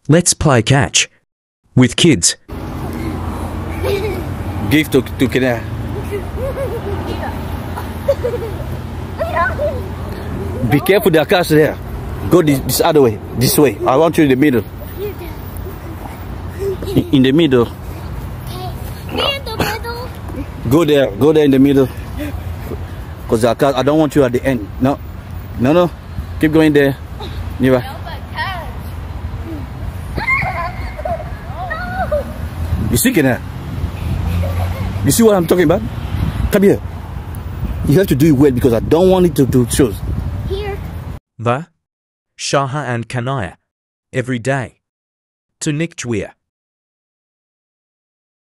Let's play catch. With kids. Give to Kenayah. Be careful, there are cars there. Go this other way. This way. I want you in the middle. In the middle. Go there. Go there in the middle. Because there are cars. I don't want you at the end. No. No, no. Keep going there. Never. You see, Kenayah? You see what I'm talking about? Come here. You have to do it well because I don't want it to do shows. Here. The Hsaha and Kenayah. Every day. To Nick Chwea.